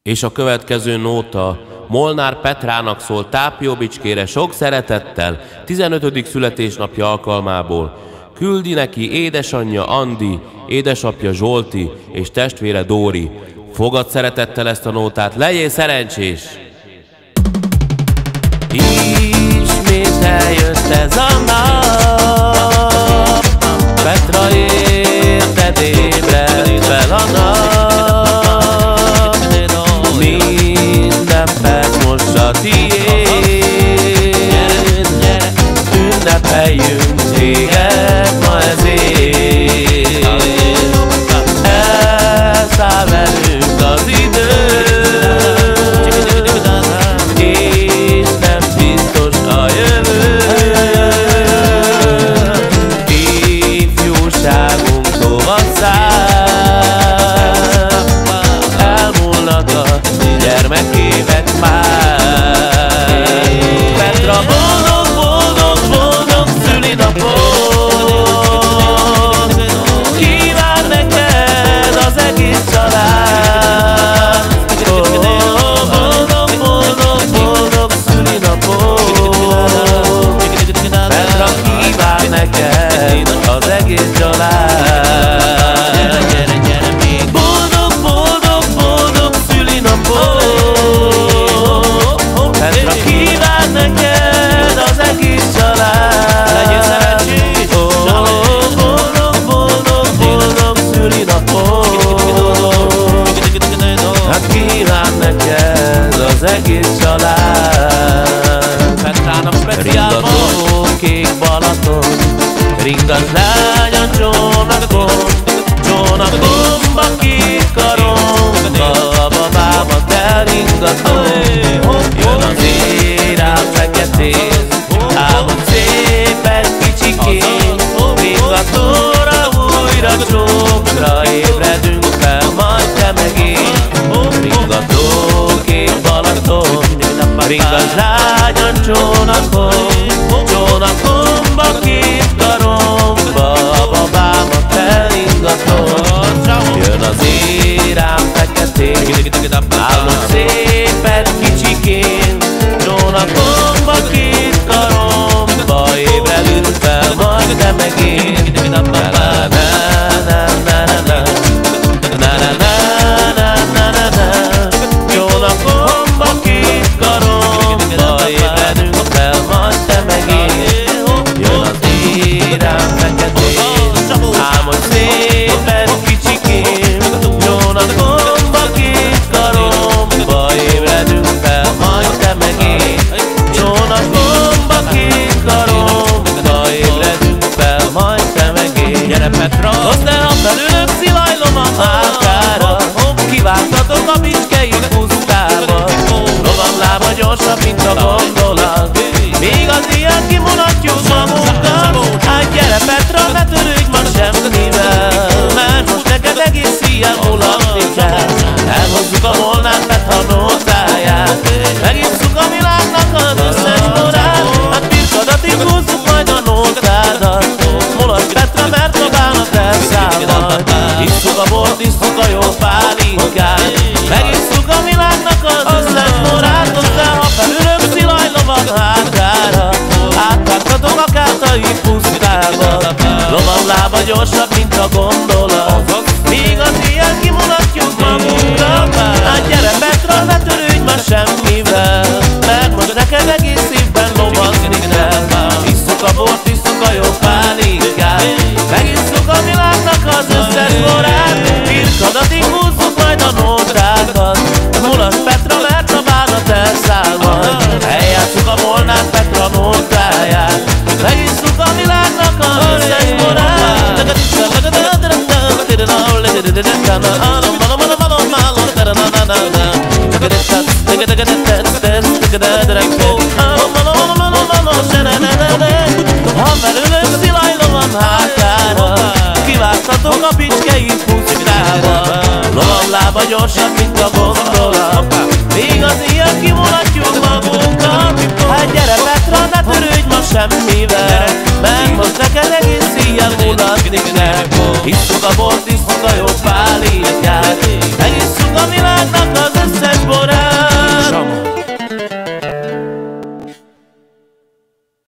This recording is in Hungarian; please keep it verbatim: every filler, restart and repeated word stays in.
És a következő nóta Molnár Petrának szól Tápió Bicskére sok szeretettel, tizenötödik születésnapja alkalmából. Küldi neki édesanyja Andi, édesapja Zsolti és testvére Dóri. Fogad szeretettel ezt a nótát, legyél szerencsés! Ismét eljött ez a nap, Petra érted ébredt fel a nap. Minden perc most a tiéd, ünnepeljünk téged ma ezért. Elszáll velünk az idő, és nem biztos a jövő. Ifjúságunk tovább száll, elmúlnak a gyermekévek már. Petra boldog, boldog, boldog szülinapot kíván neked az egész család. Oh, boldog, boldog, boldog szülinapot Petra kíván neked az egész család. Boldog, boldog, boldog szülinapot Petra kíván neked az egész család. Legyél szerencsés! Oh, boldog, boldog, boldog szülinapot hát kíván neked az egész család. Petrának speciál most kék Balaton, ringat lágy a csónakon, csónakomba két karomba, babámat elringatom. Jön az érám feketén, álmod szép egy kicsikén, ringatóra újra csókra ébredünk fel, majd te meg én. Ringató kék Balaton, ringat lágy a csónakon, csónakomba két karomba, babámat elingatom. Jön az érám feketén, álmod szépet kicsikén, csónakomba két karomba, ébredünk fel, majd te meg én. Na na na na na na na na na na na na. Csónakomba két karomba, ébredünk fel, majd te meg én. Jön az érám feketén, álmod szépet kicsikén, csónakomba két karomba, ébredünk fel, majd te meg én. Csónakomba két karomba, ébredünk fel, majd te meg én. Gyere Petra! Hozd el a felülök szilajlom a márkára, kiváltatok a bicskei pusztába. Lovam lába gyorsabb, mint a gondolat, még az ilyen kimutatjuk magunkat. Hát gyere Petra, ne törődj ma semmivel, mert most neked egész ilyen mulatni kell. Elhozzuk a Molnár Petra nótáját, megisszuk a világnak az összes korát. Hát birkadatig húzzuk majd a nótádat, mulasd Petra, mert a bánat elszáll majd. Isszuk a bort, isszuk a jó pálinkát, megisszuk a világnak az összes korát. Hozd el, ha felülök szilajlovad hátára, átvágtatok a kátai pusztába. Lovam lába gyorsabb, mint a gondolat, míg az ilyen kimutatjuk magunkra. Hát gyere Petra, ne törődj ma semmivel, mert most neked egész évben lovazni kell. Isszuk a bort, isszuk a jó pálinkát, megisszuk a világnak az összes korát. Birkadatig húzzuk majd a nótákat, mulasd Petra, mert a bánat elszáll majd. Eljátszuk a Molnár Petra nótáját, megisszuk a világnak az összes korát. Ha felülök szilajlovam hátára, kiváltatok a bicskei pusztába. Lovam lába gyorsabb, mint a gondolat, még az ilyen kimulatjuk magunkat. Hát gyere Petra, ne törődj ma semmivel, mert most neked egész ilyen mulatni kell. Isszuk a bort, isszuk a jó pálinkát, megisszuk a világnak az összes Bibor